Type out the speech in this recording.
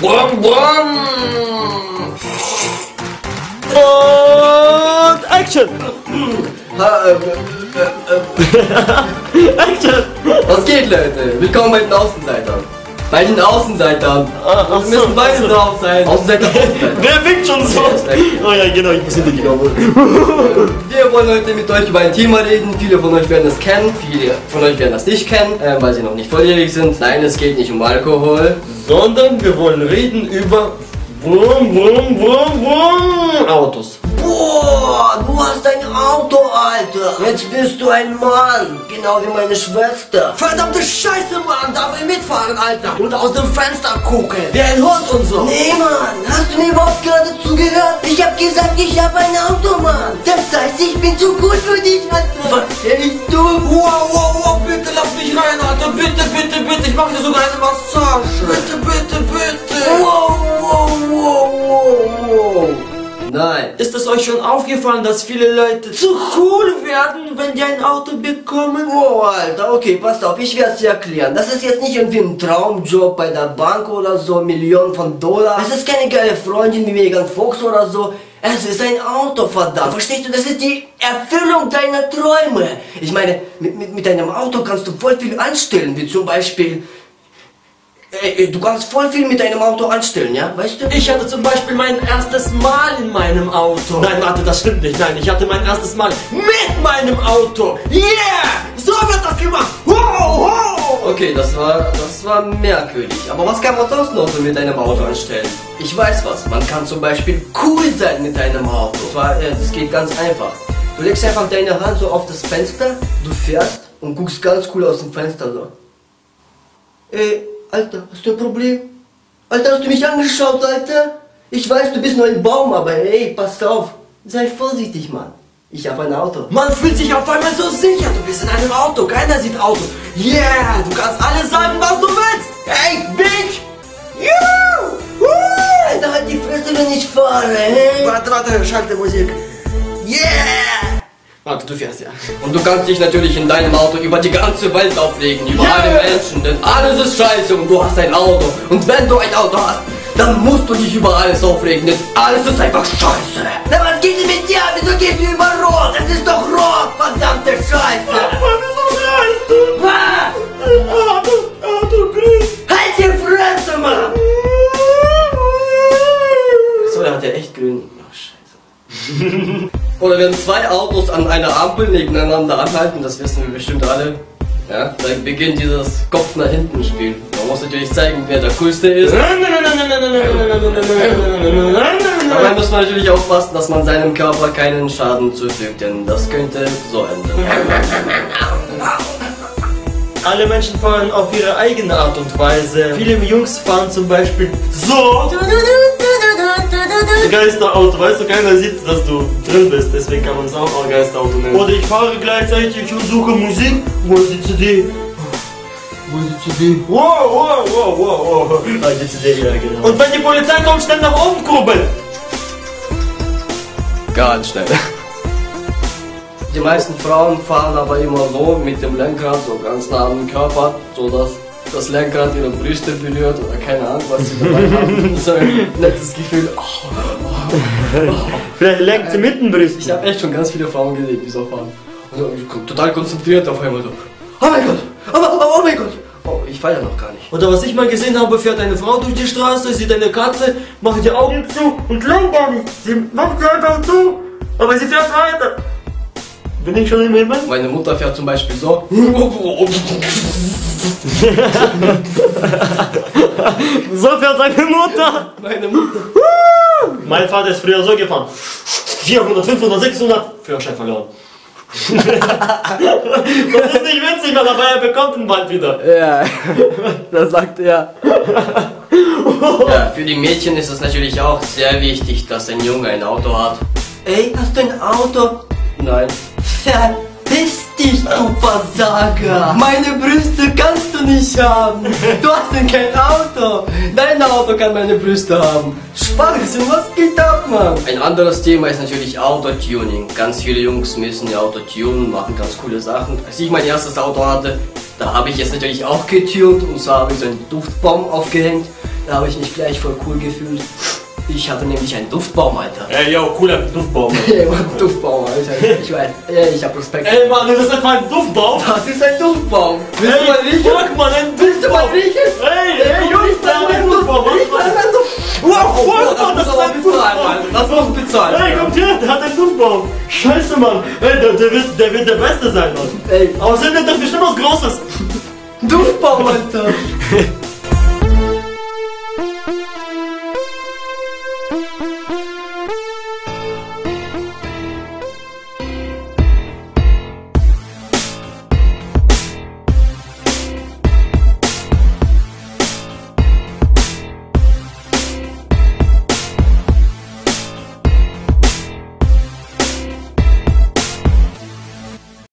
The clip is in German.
Brumm, brumm. Und Action! Action! Was geht, Leute? Willkommen bei den Außenseitern. Bei den Außenseitern. Wir müssen beide drauf sein. Außenseiter, Außenseiter. Wer winkt schon so? Oh ja, genau, ich muss hinter die Gabel. Wir wollen heute mit euch über ein Thema reden. Viele von euch werden es kennen, viele von euch werden das nicht kennen, weil sie noch nicht volljährig sind. Nein, es geht nicht um Alkohol. Sondern wir wollen reden über Autos. Boah, du hast ein Auto, Alter. Jetzt bist du ein Mann. Genau wie meine Schwester. Verdammte Scheiße, Mann. Darf ich mitfahren, Alter? Und aus dem Fenster gucken. Wie ein Hund und so. Nee, Mann. Hast du mir überhaupt gerade zugehört? Ich hab gesagt, ich hab ein Auto, Mann. Das heißt, ich bin zu gut für dich, Alter. Was ehrlich, du? Wow, wow, wow, bitte lass mich rein, Alter. Bitte, bitte, bitte. Ich mache dir sogar eine Massage. Bitte, bitte, bitte. Wow, wow, wow, wow, wow. Nein. Ist es euch schon aufgefallen, dass viele Leute zu cool werden, wenn die ein Auto bekommen? Oh, Alter, okay, pass auf, ich werde es dir erklären. Das ist jetzt nicht irgendwie ein Traumjob bei der Bank oder so, Millionen von Dollar. Es ist keine geile Freundin wie Megan Fox oder so. Es ist ein Auto, verdammt. Verstehst du, das ist die Erfüllung deiner Träume. Ich meine, mit einem Auto kannst du voll viel anstellen, wie zum Beispiel... Du kannst voll viel mit deinem Auto anstellen, ja? Weißt du? Ich hatte zum Beispiel mein erstes Mal in meinem Auto. Nein, warte, das stimmt nicht. Nein, ich hatte mein erstes Mal mit meinem Auto. Yeah! So wird das gemacht. Wow, wow. Okay, das war merkwürdig. Aber was kann man sonst noch so mit einem Auto anstellen? Ich weiß was. Man kann zum Beispiel cool sein mit einem Auto. Das geht ganz einfach. Du legst einfach deine Hand so auf das Fenster, du fährst und guckst ganz cool aus dem Fenster so. Alter, hast du ein Problem? Alter, hast du mich angeschaut, Alter? Ich weiß, du bist nur ein Baum, aber ey, pass auf. Sei vorsichtig, Mann. Ich habe ein Auto. Man fühlt sich auf einmal so sicher. Du bist in einem Auto. Keiner sieht Autos. Yeah, du kannst alles sagen, was du willst. Hey, Bitch. Juhu. Alter, halt die Fresse, wenn ich fahre, hey? Warte, schalte Musik. Yeah. Warte, du fährst ja. Und du kannst dich natürlich in deinem Auto über die ganze Welt aufregen, über alle Menschen, denn alles ist scheiße und du hast ein Auto. Und wenn du ein Auto hast, dann musst du dich über alles aufregen, denn alles ist einfach scheiße. Na, was geht denn mit dir? Wieso gehst du über Rot? Es ist doch rot, verdammte Scheiße. Was? Auto grün. Halt die Fresse, Mann. So, der hat ja echt grün. Oh, scheiße. Oder wenn zwei Autos an einer Ampel nebeneinander anhalten, das wissen wir bestimmt alle. Ja, dann beginnt dieses Kopf nach hinten Spiel. Man muss natürlich zeigen, wer der coolste ist. Aber dann muss man natürlich aufpassen, dass man seinem Körper keinen Schaden zufügt, denn das könnte so enden. Alle Menschen fahren auf ihre eigene Art und Weise. Viele Jungs fahren zum Beispiel so. Geisterauto, weißt du, keiner sieht, dass du drin bist, deswegen kann man es auch Geisterauto nennen. Oder ich fahre gleichzeitig und suche Musik. Wo ist die CD? Wo ist die CD? Wow. Ah, die CD, ja, genau. Und wenn die Polizei kommt, schnell nach oben kurbeln. Ganz schnell. Die meisten Frauen fahren aber immer so mit dem Lenkrad, so ganz nah am Körper, so dass das Lenkrad ihre Brüste berührt oder keine Ahnung, was sie dabei haben. Das ist ein nettes Gefühl. Vielleicht lenkt sie mit dem Brüsten. Ich habe echt schon ganz viele Frauen gesehen, die so fahren. Also, total konzentriert auf einmal so. Oh mein Gott! Oh mein Gott! Oh, ich fahre ja noch gar nicht. Oder was ich mal gesehen habe, fährt eine Frau durch die Straße, sieht eine Katze, macht die Augen zu und lenkt gar nicht. Sie macht sie einfach zu, aber sie fährt weiter. Bin ich schon im Himmel? Meine Mutter fährt zum Beispiel so. So fährt seine Mutter. Meine Mutter. Mein Vater ist früher so gefahren. 400, 500, 600. Führerschein verloren. Das ist nicht witzig, aber er bekommt ihn bald wieder. Ja, das sagt er. Ja, für die Mädchen ist es natürlich auch sehr wichtig, dass ein Junge ein Auto hat. Ey, hast du ein Auto? Nein. Verpiss dich, du Versager! Meine Brüste kannst du nicht haben! Du hast denn kein Auto! Dein Auto kann meine Brüste haben. Spaß, was geht ab, Mann? Ein anderes Thema ist natürlich Autotuning. Ganz viele Jungs müssen ihr Auto tunen, machen ganz coole Sachen. Als ich mein erstes Auto hatte, da habe ich es natürlich auch getunt. Und zwar habe ich so einen Duftbaum aufgehängt. Da habe ich mich gleich voll cool gefühlt. Ich hatte nämlich einen Duftbaum, Alter. Ey, yo, cooler Duftbaum. Ey, Mann, Duftbaum, Alter. Ich weiß, ich hab Respekt. Ey, Mann, das ist etwa ein Duftbaum. Das ist ein Duftbaum. Willst du mal Ey, riechen? guck mal, ein Willst du mal Duftbaum. riechen? Ey, Jungs, da ist ein Duftbaum. Riech mal meinen Duftbaum. Wow, Mann, das ist ein bezahlen, Duftbaum. Alter. Das musst du bezahlen. Ey, kommt her, der hat einen Duftbaum. Scheiße, Mann. Ey, der wird der Beste sein, Mann. Ey, Außerdem wird das bestimmt was Großes. Duftbaum, Alter.